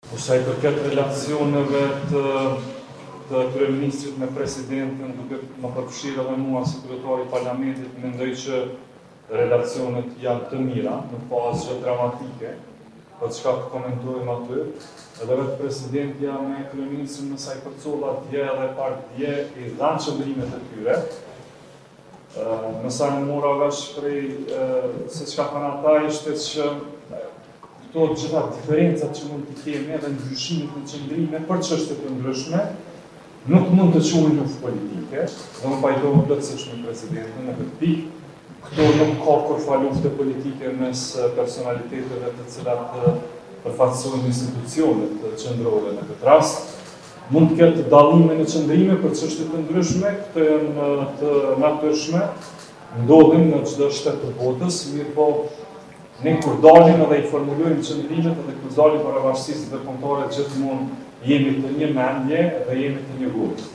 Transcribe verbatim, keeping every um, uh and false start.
Sa i përket relacioneve të, të kryeministrit me presidentin, duke më përfshirë edhe mua si kryetari i parlamentit, mendoj që relacionet janë të mira, nuk ka asgjë dramatike, për çka të komentojmë aty. Edhe vetë presidentja me kryeministrin me sa i përcolla dje edhe pak dje i dhanë qëndrimet e tyre. Me sa në mora vesh prej se çka kanë ata ishte që këto gjitha diferencat që mund të kemi edhe ndryshimit në qëndrime për çështje të ndryshme, nuk mund të quhen luftë politike, dhe më pajtohem plotësisht me presidentin në këtë pikë. Këto nuk ka kurrë lufte politike mes personaliteteve të cilat përfaqësojnë institucionet qendrore në këtë rast. Mund të ketë dallime në qëndrime për çështje të ndryshme, këto janë të natyrshme, ndodhin në çdo shtet të botës, mirë po ne kur dalim edhe i formulojmë qëndrimet edhe kur dalim para bashkisë ndërkombëtare gjithmonë jemi të një mendje dhe jemi të një grupë.